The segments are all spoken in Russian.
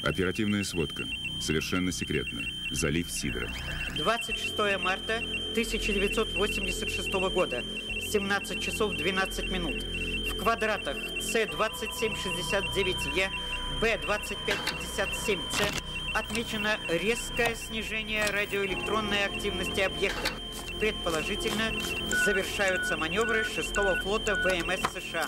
Оперативная сводка. Совершенно секретно. Залив Сидра. 26 марта 1986 года. 17 часов 12 минут. В квадратах С2769Е, Б2557С отмечено резкое снижение радиоэлектронной активности объекта. Предположительно, завершаются маневры 6-го флота ВМС США.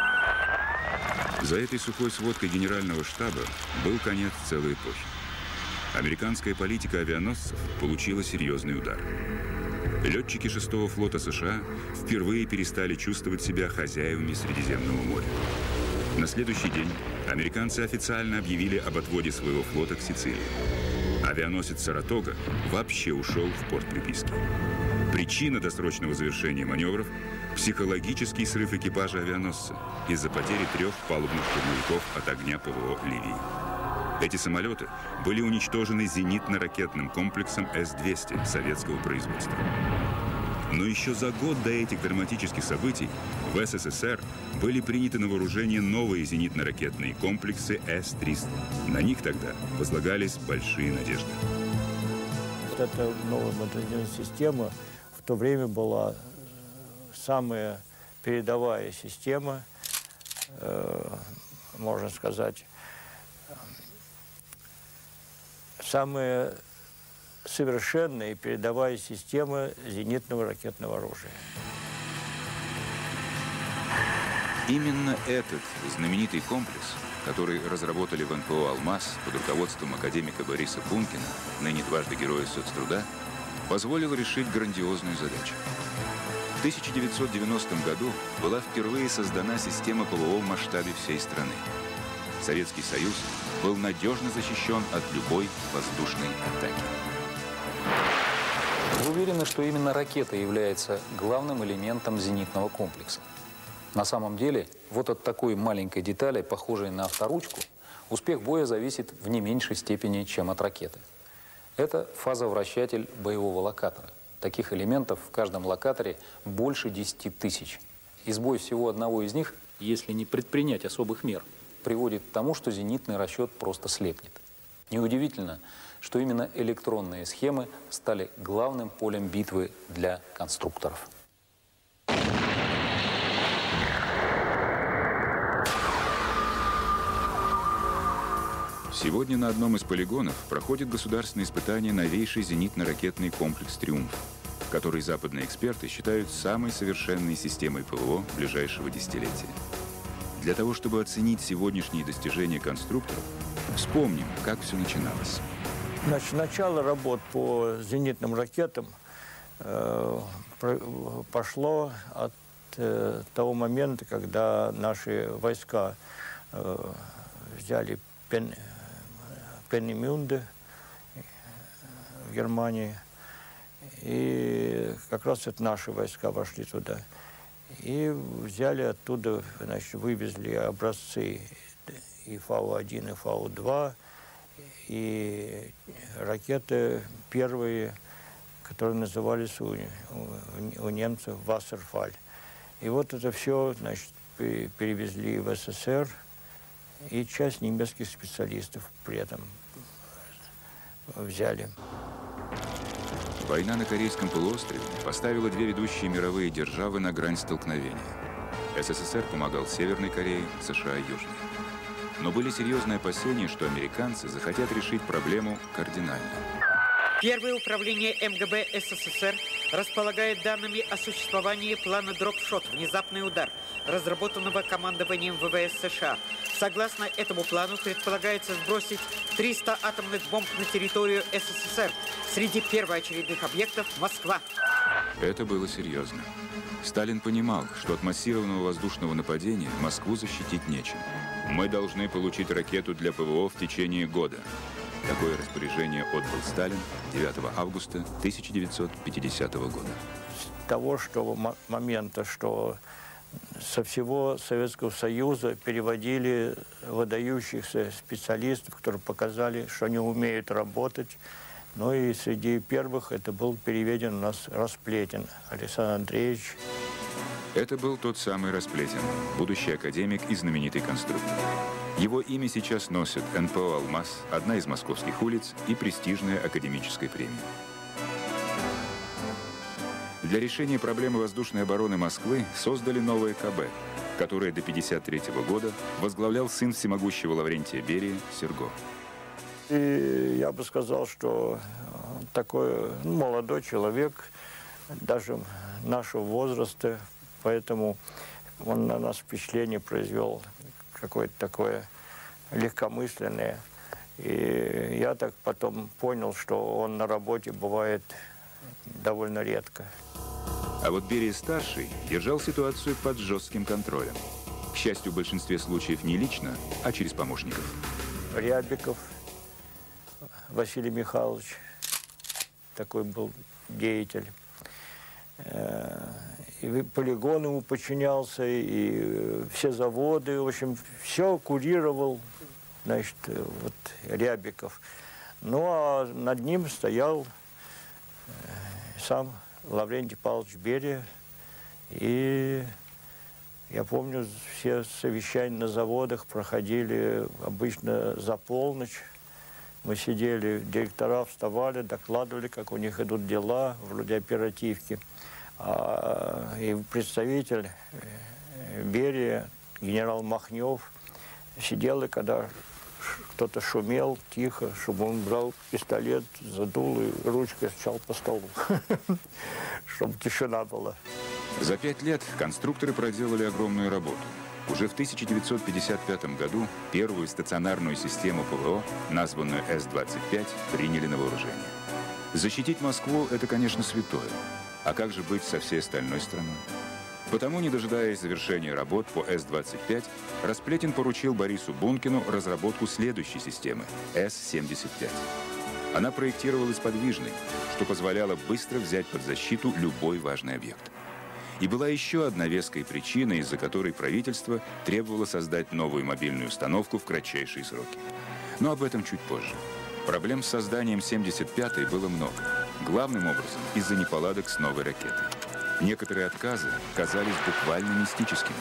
За этой сухой сводкой Генерального штаба был конец целой эпохи. Американская политика авианосцев получила серьезный удар. Летчики 6-го флота США впервые перестали чувствовать себя хозяевами Средиземного моря. На следующий день американцы официально объявили об отводе своего флота к Сицилии. Авианосец «Саратога» вообще ушел в порт приписки. Причина досрочного завершения маневров – психологический срыв экипажа авианосца из-за потери 3 палубных штурмовиков от огня ПВО Ливии. Эти самолеты были уничтожены зенитно-ракетным комплексом С-200 советского производства. Но еще за год до этих драматических событий в СССР были приняты на вооружение новые зенитно-ракетные комплексы С-300. На них тогда возлагались большие надежды. Эта новая модернизированная система в то время была самая передовая система, можно сказать, самая совершенная и передовая система зенитного ракетного оружия. Именно этот знаменитый комплекс, который разработали в НПО «Алмаз» под руководством академика Бориса Пункина, ныне дважды Героя соцтруда, позволил решить грандиозную задачу. В 1990 году была впервые создана система ПВО в масштабе всей страны. Советский Союз был надежно защищен от любой воздушной атаки. Вы уверены, что именно ракета является главным элементом зенитного комплекса? На самом деле, вот от такой маленькой детали, похожей на авторучку, успех боя зависит в не меньшей степени, чем от ракеты. Это фазовращатель боевого локатора. Таких элементов в каждом локаторе больше 10 тысяч. И сбой всего одного из них, если не предпринять особых мер, приводит к тому, что зенитный расчет просто слепнет. Неудивительно, что именно электронные схемы стали главным полем битвы для конструкторов. Сегодня на одном из полигонов проходит государственное испытание новейший зенитно-ракетный комплекс «Триумф», который западные эксперты считают самой совершенной системой ПВО ближайшего десятилетия. Для того, чтобы оценить сегодняшние достижения конструкторов, вспомним, как все начиналось. Значит, начало работ по зенитным ракетам пошло от того момента, когда наши войска взяли Пеннемюнде в Германии, и как раз это наши войска вошли туда. И взяли оттуда, значит, вывезли образцы и Фау-1, и Фау-2, и ракеты первые, которые назывались у немцев «Вассерфаль». И вот это все, значит, перевезли в СССР, и часть немецких специалистов при этом взяли. Война на Корейском полуострове поставила две ведущие мировые державы на грань столкновения. СССР помогал Северной Корее, США – Южной. Но были серьезные опасения, что американцы захотят решить проблему кардинально. Первое управление МГБ СССР располагает данными о существовании плана «Дропшот» – внезапный удар, разработанного командованием ВВС США. Согласно этому плану предполагается сбросить 300 атомных бомб на территорию СССР. Среди первоочередных объектов – Москва. Это было серьезно. Сталин понимал, что от массированного воздушного нападения Москву защитить нечем. Мы должны получить ракету для ПВО в течение года. Такое распоряжение отдал Сталин 9 августа 1950 года. С того момента, что со всего Советского Союза переводили выдающихся специалистов, которые показали, что они умеют работать. Ну и среди первых это был переведен у нас Расплетин Александр Андреевич. Это был тот самый Расплетин, будущий академик и знаменитый конструктор. Его имя сейчас носят НПО «Алмаз», одна из московских улиц и престижная академическая премия. Для решения проблемы воздушной обороны Москвы создали новое КБ, которое до 1953 года возглавлял сын всемогущего Лаврентия Берии Серго. И я бы сказал, что такой молодой человек, даже нашего возраста, поэтому он на нас впечатление произвел какое-то такое легкомысленное. И я так потом понял, что он на работе бывает довольно редко. А вот Берия-старший держал ситуацию под жестким контролем. К счастью, в большинстве случаев не лично, а через помощников. Рябиков Василий Михайлович, такой был деятель. И полигон ему подчинялся, и все заводы, в общем, все курировал, значит, вот Рябиков. Ну, а над ним стоял сам Лаврентий Павлович Берия. И я помню, все совещания на заводах проходили обычно за полночь. Мы сидели, директора вставали, докладывали, как у них идут дела, вроде оперативки. И представитель Берия, генерал Махнев, сидел, и когда кто-то шумел тихо, чтобы он брал пистолет, задул и ручкой стучал по столу, чтобы тишина была. За 5 лет конструкторы проделали огромную работу. Уже в 1955 году первую стационарную систему ПВО, названную С-25, приняли на вооружение. Защитить Москву – это, конечно, святое. А как же быть со всей остальной страной? Потому, не дожидаясь завершения работ по С-25, Расплетин поручил Борису Бункину разработку следующей системы – С-75. Она проектировалась подвижной, что позволяло быстро взять под защиту любой важный объект. И была еще одна веская причина, из-за которой правительство требовало создать новую мобильную установку в кратчайшие сроки. Но об этом чуть позже. Проблем с созданием 75-й было много. Главным образом из-за неполадок с новой ракетой. Некоторые отказы казались буквально мистическими.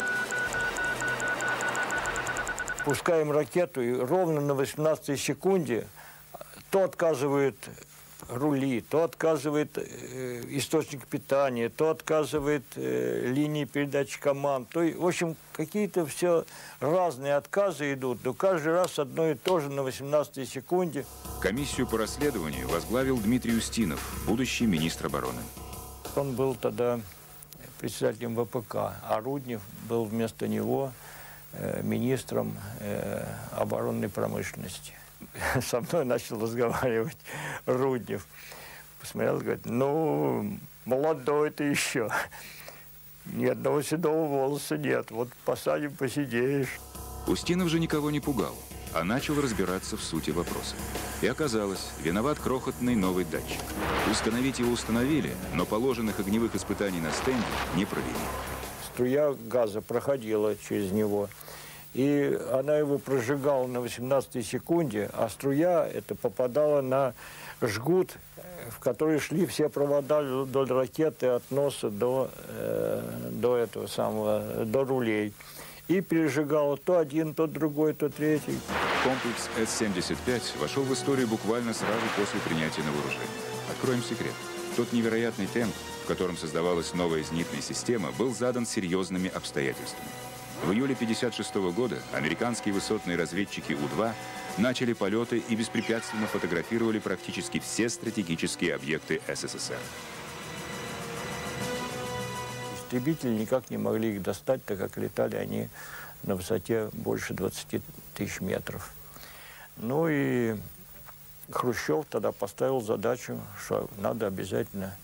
Пускаем ракету, и ровно на 18-й секунде то отказывает рули, то отказывает источник питания, то отказывает линии передачи команд. То, в общем, какие-то все разные отказы идут, но каждый раз одно и то же на 18-й секунде. Комиссию по расследованию возглавил Дмитрий Устинов, будущий министр обороны. Он был тогда председателем ВПК, а Руднев был вместо него министром оборонной промышленности. Со мной начал разговаривать Руднев. Посмотрел, говорит, ну, молодой ты еще. Ни одного седого волоса нет. Вот посадим, посидеешь. Устинов же никого не пугал, а начал разбираться в сути вопроса. И оказалось, виноват крохотный новый датчик. Установить его установили, но положенных огневых испытаний на стенде не провели. Струя газа проходила через него. И она его прожигала на 18-й секунде, а струя это попадала на жгут, в который шли все провода до ракеты от носа до этого самого, до рулей. И пережигала то один, то другой, то третий. Комплекс С-75 вошел в историю буквально сразу после принятия на вооружение. Откроем секрет. Тот невероятный темп, в котором создавалась новая зенитная система, был задан серьезными обстоятельствами. В июле 1956 года американские высотные разведчики У-2 начали полеты и беспрепятственно фотографировали практически все стратегические объекты СССР. Истребители никак не могли их достать, так как летали они на высоте больше 20 тысяч метров. Ну и Хрущев тогда поставил задачу, что надо обязательно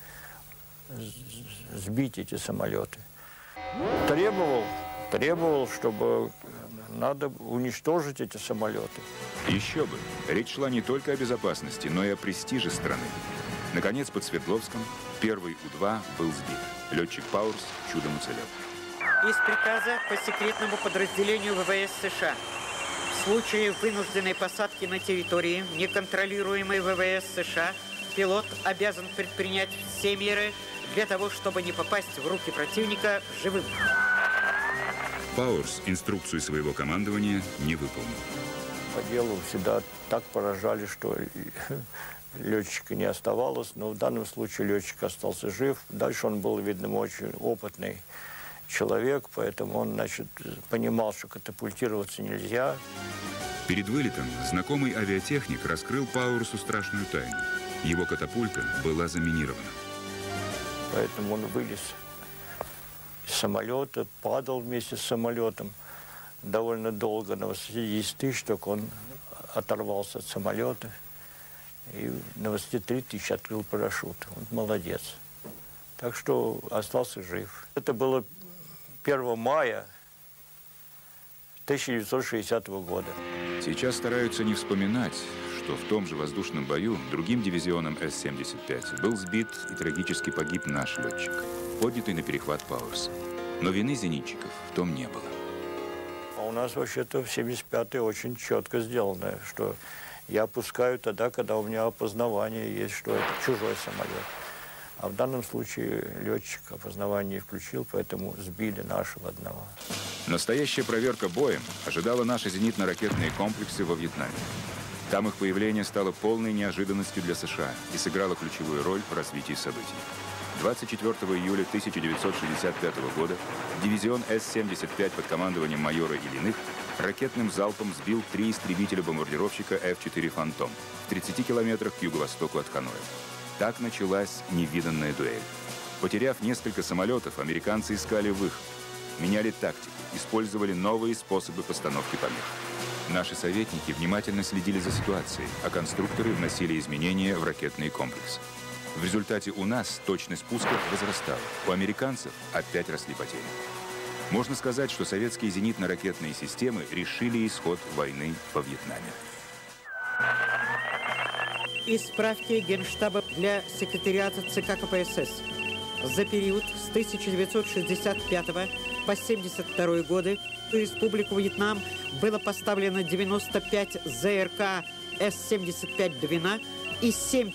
сбить эти самолеты. Требовал, чтобы надо уничтожить эти самолеты. Еще бы. Речь шла не только о безопасности, но и о престиже страны. Наконец, под Свердловском первый У-2 был сбит. Летчик Пауэрс чудом уцелел. Из приказа по секретному подразделению ВВС США. В случае вынужденной посадки на территории, неконтролируемой ВВС США, пилот обязан предпринять все меры для того, чтобы не попасть в руки противника живым. Пауэрс инструкцию своего командования не выполнил. По делу всегда так поражали, что летчика не оставалось, но в данном случае летчик остался жив. Дальше он был, видно, очень опытный человек, поэтому он, значит, понимал, что катапультироваться нельзя. Перед вылетом знакомый авиатехник раскрыл Пауэрсу страшную тайну. Его катапульта была заминирована. Поэтому он вылез из самолета, падал вместе с самолетом довольно долго, на высоте 10 тысяч, только он оторвался от самолета и на высоте 3000 открыл парашют. Он молодец. Так что остался жив. Это было 1 мая 1960 года. Сейчас стараются не вспоминать, что в том же воздушном бою другим дивизионом С-75 был сбит и трагически погиб наш летчик, поднятый на перехват Пауэрса. Но вины зенитчиков в том не было. А у нас вообще-то в 75-й очень четко сделано, что я опускаю тогда, когда у меня опознавание есть, что это чужой самолет. А в данном случае летчик опознавание не включил, поэтому сбили нашего одного. Настоящая проверка боем ожидала наши зенитно-ракетные комплексы во Вьетнаме. Там их появление стало полной неожиданностью для США и сыграло ключевую роль в развитии событий. 24 июля 1965 года дивизион С-75 под командованием майора Ильиных ракетным залпом сбил 3 истребителя-бомбардировщика F-4 «Фантом» в 30 километрах к юго-востоку от Ханоя. Так началась невиданная дуэль. Потеряв несколько самолетов, американцы искали выход, меняли тактику, использовали новые способы постановки помех. Наши советники внимательно следили за ситуацией, а конструкторы вносили изменения в ракетные комплексы. В результате у нас точность пусков возрастала, у американцев опять росли потери. Можно сказать, что советские зенитно-ракетные системы решили исход войны во Вьетнаме. Из справки Генштаба для секретариата ЦК КПСС. За период с 1965 по 1972 годы в Республику Вьетнам было поставлено 95 ЗРК С-75 «Двина» и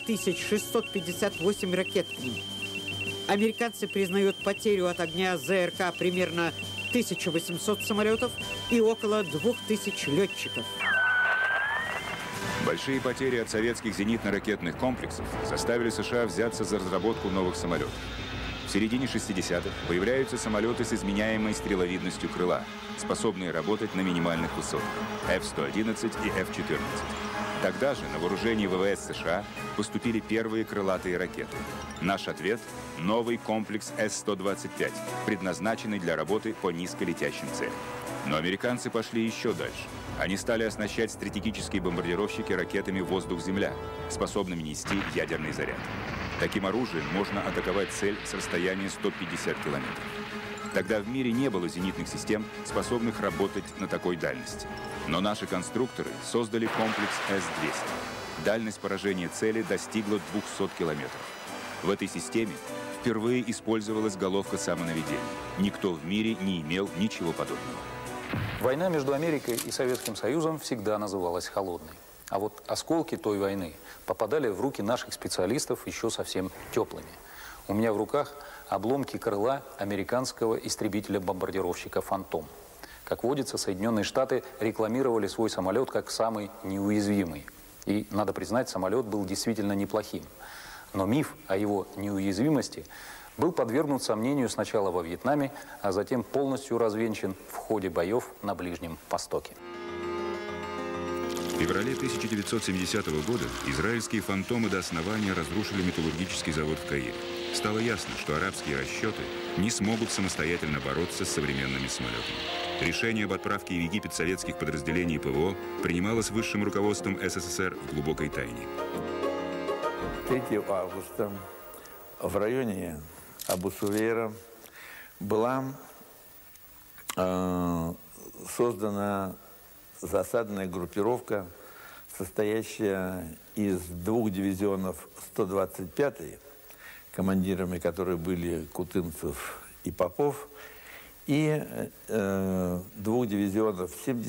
7658 ракет к ним. Американцы признают потерю от огня ЗРК примерно 1800 самолетов и около 2000 летчиков. Большие потери от советских зенитно-ракетных комплексов заставили США взяться за разработку новых самолетов. В середине 60-х появляются самолеты с изменяемой стреловидностью крыла, способные работать на минимальных высотах – F-111 и F-14. Тогда же на вооружение ВВС США поступили первые крылатые ракеты. Наш ответ – новый комплекс С-125, предназначенный для работы по низколетящим целям. Но американцы пошли еще дальше. Они стали оснащать стратегические бомбардировщики ракетами «Воздух-Земля», способными нести ядерный заряд. Таким оружием можно атаковать цель с расстояния 150 километров. Тогда в мире не было зенитных систем, способных работать на такой дальности. Но наши конструкторы создали комплекс С-200. Дальность поражения цели достигла 200 километров. В этой системе впервые использовалась головка самонаведения. Никто в мире не имел ничего подобного. Война между Америкой и Советским Союзом всегда называлась холодной. А вот осколки той войны попадали в руки наших специалистов еще совсем теплыми. У меня в руках обломки крыла американского истребителя-бомбардировщика «Фантом». Как водится, Соединенные Штаты рекламировали свой самолет как самый неуязвимый. И, надо признать, самолет был действительно неплохим. Но миф о его неуязвимости был подвергнут сомнению сначала во Вьетнаме, а затем полностью развенчан в ходе боев на Ближнем Востоке. В феврале 1970 года израильские «Фантомы» до основания разрушили металлургический завод в Каире. Стало ясно, что арабские расчеты не смогут самостоятельно бороться с современными самолетами. Решение об отправке в Египет советских подразделений ПВО принималось высшим руководством СССР в глубокой тайне. 3 августа в районе Абу-Сувейра была создана засадная группировка, состоящая из 2 дивизионов 125-й, командирами которых были Кутынцев и Попов, и 2 дивизионов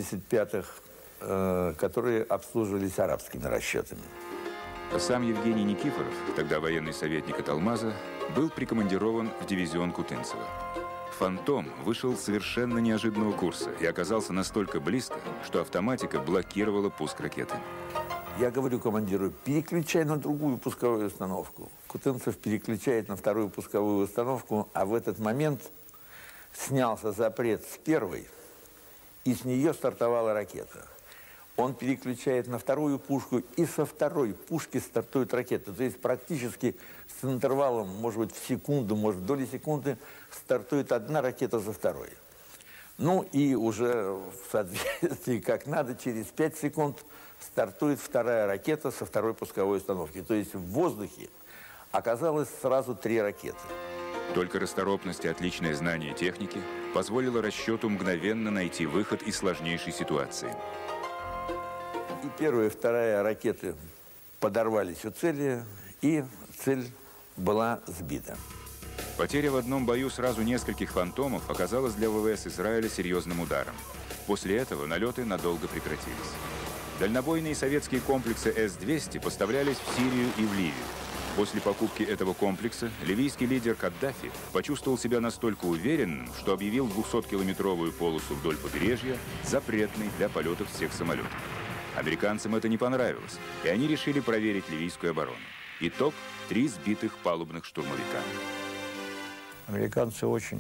75-х, которые обслуживались арабскими расчетами. Сам Евгений Никифоров, тогда военный советник от Алмаза, был прикомандирован в дивизион Кутынцева. «Фантом» вышел с совершенно неожиданного курса и оказался настолько близко, что автоматика блокировала пуск ракеты. Я говорю командиру, переключай на другую пусковую установку. Кутынцев переключает на вторую пусковую установку, а в этот момент снялся запрет с первой, и с нее стартовала ракета. Он переключает на вторую пушку, и со второй пушки стартует ракета. То есть практически с интервалом, может быть, в секунду, может, в доли секунды, стартует одна ракета за второй. Ну и уже в соответствии как надо, через 5 секунд стартует вторая ракета со второй пусковой установки. То есть в воздухе оказалось сразу 3 ракеты. Только расторопность и отличное знание техники позволило расчету мгновенно найти выход из сложнейшей ситуации. И первая и вторая ракеты подорвались у цели, и цель была сбита. Потеря в одном бою сразу нескольких «Фантомов» оказалась для ВВС Израиля серьезным ударом. После этого налеты надолго прекратились. Дальнобойные советские комплексы С-200 поставлялись в Сирию и в Ливию. После покупки этого комплекса ливийский лидер Каддафи почувствовал себя настолько уверенным, что объявил 200-километровую полосу вдоль побережья запретной для полетов всех самолетов. Американцам это не понравилось, и они решили проверить ливийскую оборону. Итог – 3 сбитых палубных штурмовика. Американцы очень,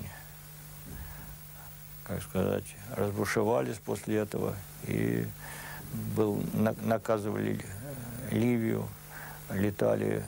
как сказать, разбушевались после этого и наказывали Ливию, летали.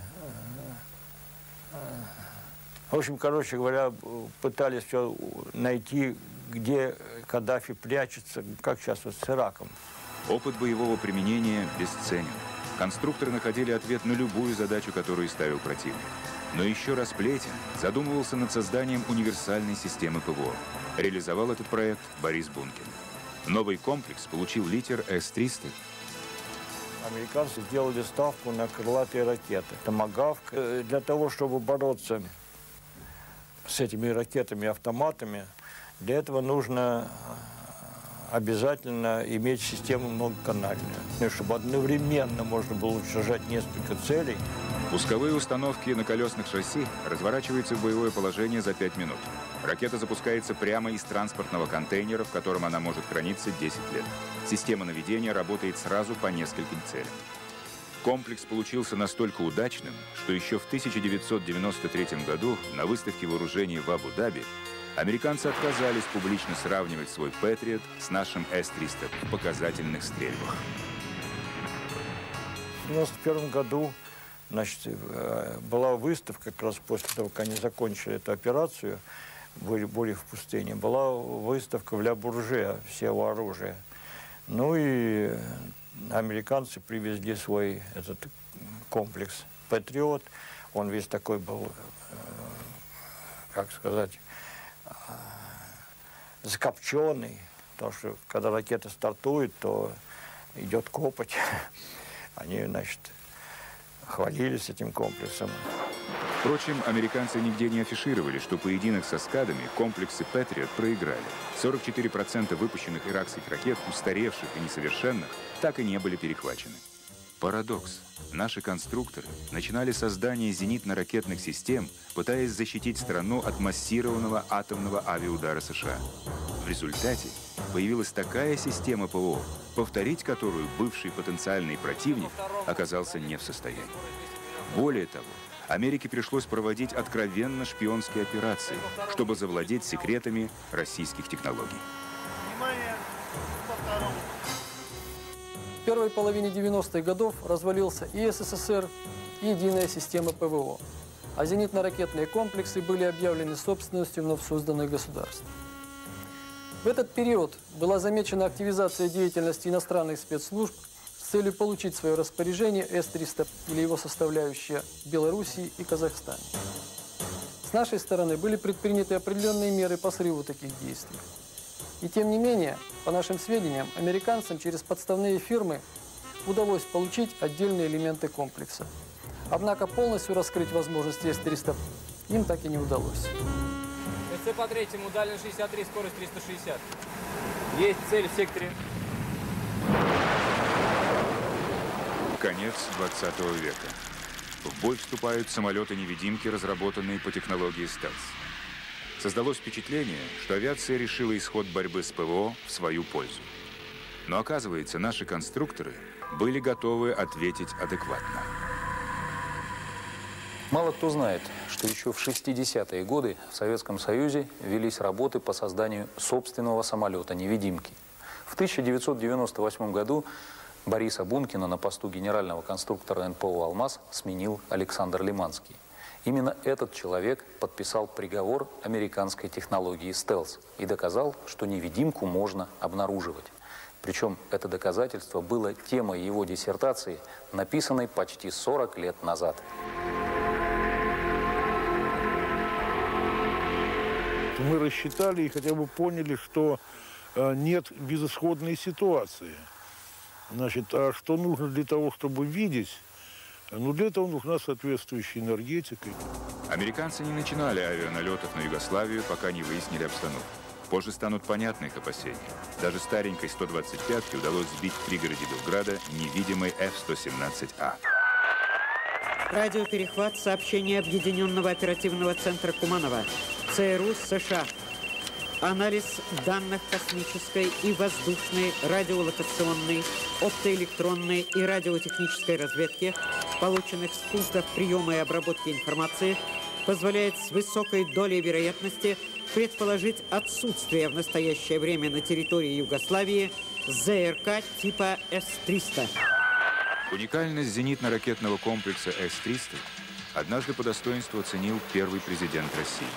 В общем, короче говоря, пытались все найти, где Каддафи прячется, как сейчас вот с Ираком. Опыт боевого применения бесценен. Конструкторы находили ответ на любую задачу, которую ставил противник. Но еще раз Плетин задумывался над созданием универсальной системы ПВО. Реализовал этот проект Борис Бункин. Новый комплекс получил литер С-300. Американцы сделали ставку на крылатые ракеты. Томагавк. Для того, чтобы бороться с этими ракетами-автоматами, для этого нужно обязательно иметь систему многоканальную, чтобы одновременно можно было уничтожать несколько целей. Пусковые установки на колесных шасси разворачиваются в боевое положение за 5 минут. Ракета запускается прямо из транспортного контейнера, в котором она может храниться 10 лет. Система наведения работает сразу по нескольким целям. Комплекс получился настолько удачным, что еще в 1993 году на выставке вооружений в Абу-Даби американцы отказались публично сравнивать свой «Патриот» с нашим С-300 в показательных стрельбах. В 1991 году, значит, была выставка, как раз после того, как они закончили эту операцию, были в пустыне, была выставка в Ля-Бурже всего оружия. Ну и американцы привезли свой этот комплекс «Патриот». Он весь такой был, как сказать, закопченный, потому что когда ракета стартует, то идет копоть. Они, значит, хвалились этим комплексом. Впрочем, американцы нигде не афишировали, что поединок со скадами комплексы «Патриот» проиграли. 44% выпущенных иракских ракет, устаревших и несовершенных, так и не были перехвачены. Парадокс. Наши конструкторы начинали создание зенитно-ракетных систем, пытаясь защитить страну от массированного атомного авиаудара США. В результате появилась такая система ПВО, повторить которую бывший потенциальный противник оказался не в состоянии. Более того, Америке пришлось проводить откровенно шпионские операции, чтобы завладеть секретами российских технологий. В первой половине 90-х годов развалился и СССР, и единая система ПВО, а зенитно-ракетные комплексы были объявлены собственностью вновь созданных государств. В этот период была замечена активизация деятельности иностранных спецслужб с целью получить в свое распоряжение С-300 или его составляющие в Белоруссии и Казахстане. С нашей стороны были предприняты определенные меры по срыву таких действий. И тем не менее, по нашим сведениям, американцам через подставные фирмы удалось получить отдельные элементы комплекса. Однако полностью раскрыть возможности С-300 им так и не удалось. СЦ по третьему, дальность 63, скорость 360. Есть цель в секторе. Конец 20 века. В бой вступают самолеты-невидимки, разработанные по технологии стелс. Создалось впечатление, что авиация решила исход борьбы с ПВО в свою пользу. Но оказывается, наши конструкторы были готовы ответить адекватно. Мало кто знает, что еще в 60-е годы в Советском Союзе велись работы по созданию собственного самолета-невидимки. В 1998 году Бориса Бункина на посту генерального конструктора НПО «Алмаз» сменил Александр Лиманский. Именно этот человек подписал приговор американской технологии стелс и доказал, что невидимку можно обнаруживать. Причем это доказательство было темой его диссертации, написанной почти 40 лет назад. Мы рассчитали и хотя бы поняли, что нет безысходной ситуации. Значит, а что нужно для того, чтобы видеть? Ну, для этого нужна соответствующая энергетика. Американцы не начинали авианалетов на Югославию, пока не выяснили обстановку. Позже станут понятны их опасения. Даже старенькой 125-ке удалось сбить в пригороде Белграда невидимый F-117А. Радиоперехват сообщения Объединенного оперативного центра Куманова. ЦРУ США. Анализ данных космической и воздушной, радиолокационной, оптоэлектронной и радиотехнической разведки, полученных с пунктов приема и обработки информации, позволяет с высокой долей вероятности предположить отсутствие в настоящее время на территории Югославии ЗРК типа С-300. Уникальность зенитно-ракетного комплекса С-300 однажды по достоинству оценил первый президент России.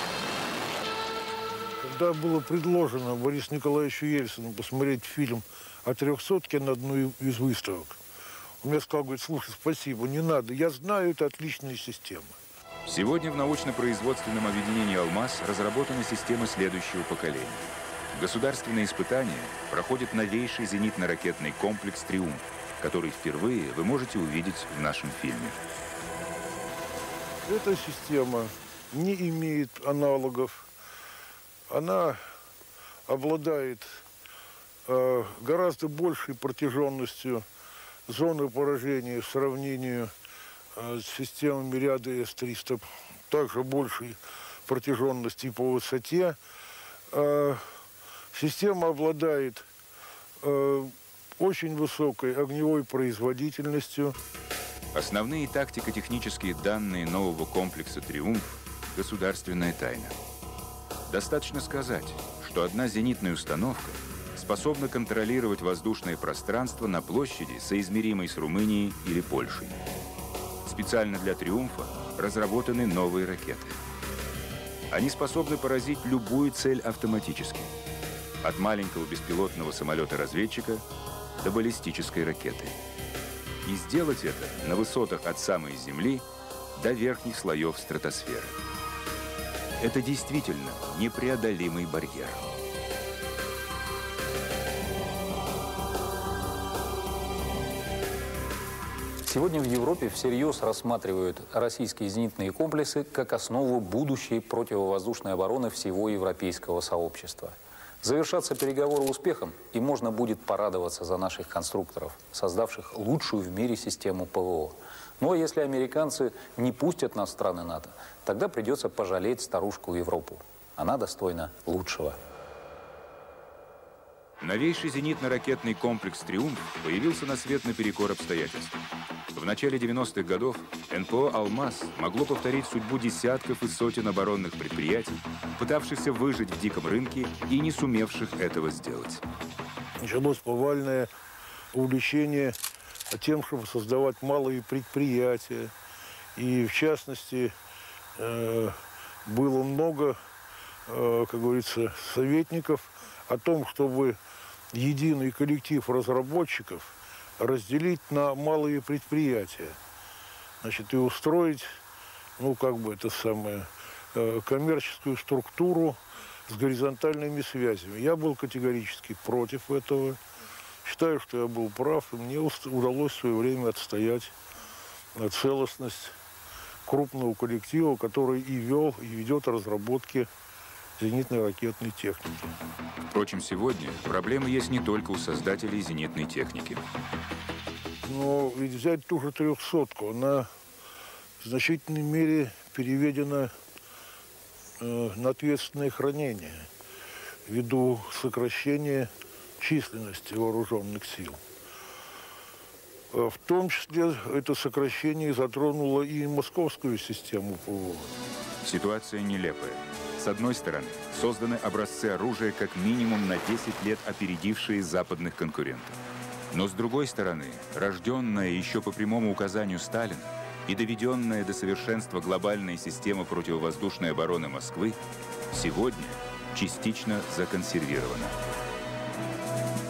Когда было предложено Борису Николаевичу Ельцину посмотреть фильм о 300-ке на одну из выставок, он мне сказал, говорит, слушай, спасибо, не надо, я знаю, это отличная система. Сегодня в научно-производственном объединении «Алмаз» разработана система следующего поколения. Государственные испытания проходит новейший зенитно-ракетный комплекс «Триумф», который впервые вы можете увидеть в нашем фильме. Эта система не имеет аналогов. Она обладает гораздо большей протяженностью зоны поражения в сравнении с системами ряда С-300, также большей протяженности по высоте. Система обладает очень высокой огневой производительностью. Основные тактико-технические данные нового комплекса «Триумф» – государственная тайна. Достаточно сказать, что одна зенитная установка способна контролировать воздушное пространство на площади, соизмеримой с Румынией или Польшей. Специально для «Триумфа» разработаны новые ракеты. Они способны поразить любую цель автоматически. От маленького беспилотного самолета-разведчика до баллистической ракеты. И сделать это на высотах от самой Земли до верхних слоев стратосферы. Это действительно непреодолимый барьер. Сегодня в Европе всерьез рассматривают российские зенитные комплексы как основу будущей противовоздушной обороны всего европейского сообщества. Завершатся переговоры успехом, и можно будет порадоваться за наших конструкторов, создавших лучшую в мире систему ПВО. Но если американцы не пустят нас в страны НАТО, тогда придется пожалеть старушку Европу. Она достойна лучшего. Новейший зенитно-ракетный комплекс «Триумф» появился на свет наперекор обстоятельствам. В начале 90-х годов НПО «Алмаз» могло повторить судьбу десятков и сотен оборонных предприятий, пытавшихся выжить в диком рынке и не сумевших этого сделать. Началось повальное увлечение тем, чтобы создавать малые предприятия. И, в частности, было много, как говорится, советников о том, чтобы единый коллектив разработчиков разделить на малые предприятия. Значит, и устроить, ну, как бы это самое, коммерческую структуру с горизонтальными связями. Я был категорически против этого. Считаю, что я был прав, и мне удалось в свое время отстоять целостность крупного коллектива, который и вел, и ведет разработки зенитной ракетной техники. Впрочем, сегодня проблемы есть не только у создателей зенитной техники. Но ведь взять ту же 300-ку, она в значительной мере переведена на ответственное хранение ввиду сокращения численности вооруженных сил. В том числе это сокращение затронуло и московскую систему ПВО. Ситуация нелепая. С одной стороны, созданы образцы оружия как минимум на 10 лет опередившие западных конкурентов. Но с другой стороны, рожденная еще по прямому указанию Сталина и доведенная до совершенства глобальная система противовоздушной обороны Москвы сегодня частично законсервирована.